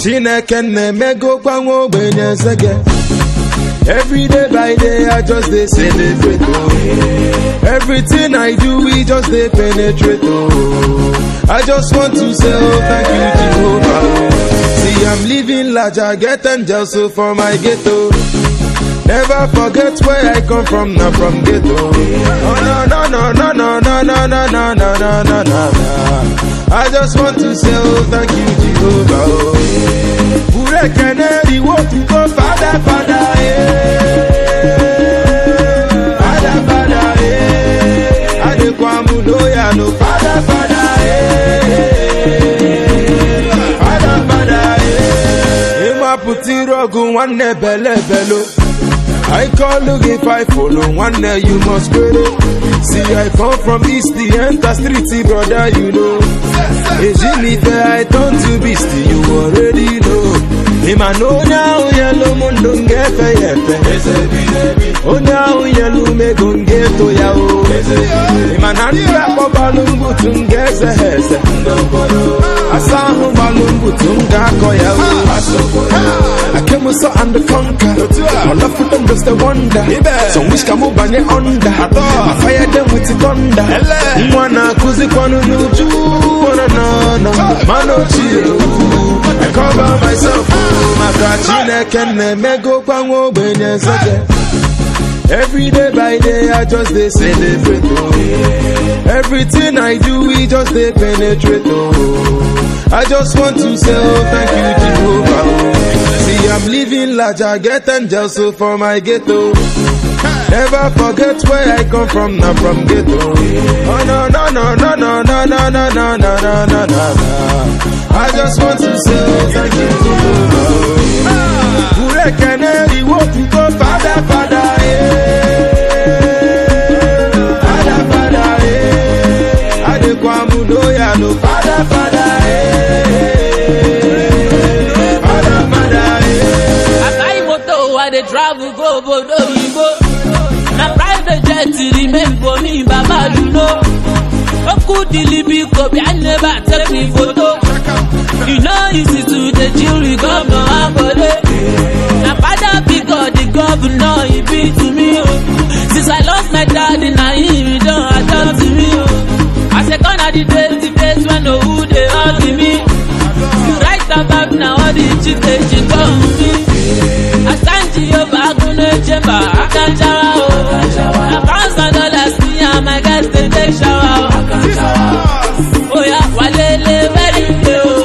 Chineke na-emego kwanwo ogbenye sege. Every day by day I just dey celebrate oh. Everything I do we just dey penetrate oh. I just want to say oh thank you Jehovah oh. See I'm living large, I get angels so for my ghetto. Never forget where I come from, not from ghetto. Oh no no no no no no no no no no no no no. I just want to say oh thank you Jehovah oh. Ure keneri wo tu go Father Father Father Father Ade kwa muloya no Father Father Father Father Ema putirogu wane bele belo. I call look if I follow one day you must credit. See I come from East the enter street brother you know. Jimmy I turn to beast you already know. Him I know now yellow mundo ngefe yefe. Oh now yellow me gonge to yao. Him I nanda ko balungu tungeze heze. Asahu balungu tunga ko yao. I came so and the conquer. All of them just a wonder. So wish can move banye under. I fire them with the thunder. Mwana kuzi kwanu nuju. No, mano chill. I cover myself. Chineke na-emego kwanwo ogbenye sege. Every day by day I just dey celebrate oh. Everything I do we just dey penetrate oh. I just want to say oh thank you Jehovah oh. See I'm living large, I get angels so for my ghetto. Never forget where I come from, not from ghetto. Oh no no no no no no no no no no no no no. I just want to say oh thank you Jehovah oh. Ure keneri wo tu go Father Father Father Father Ade kwa muloya no Father Father Father Father As I moto I dey travel go bodo yibo. Na private jet remain for me baba you know. Oku dilibi ko bi I never take me photo. You know easy to the chill we governor Ambode. Na father because the governor he be to me oh. Since I lost my daddy now he don't adopt to me oh. I say gonna the days when no who they hug me. You write about now all the chicks they come to me. I stand you back on the chamber, I can't shower oh. $1,000 me and my guys they take shower oh. Oh yeah, walele very good oh.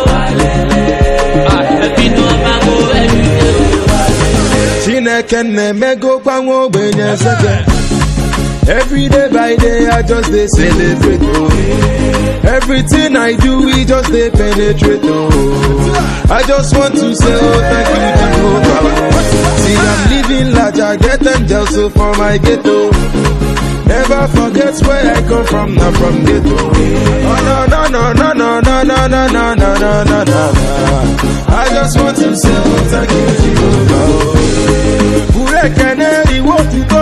Chineke na-emego kwanwo ogbenye sege. Every day by day I just dey celebrate oh. Everything I do we just dey penetrate oh. I just want to say oh thank you Jehovah oh. See I'm living large, I get angels so for my ghetto. Never forget where I come from, not from ghetto. Oh no no no no no no no no no no no no no. I just want to say oh thank you Jehovah oh. Ure keneri wo tu go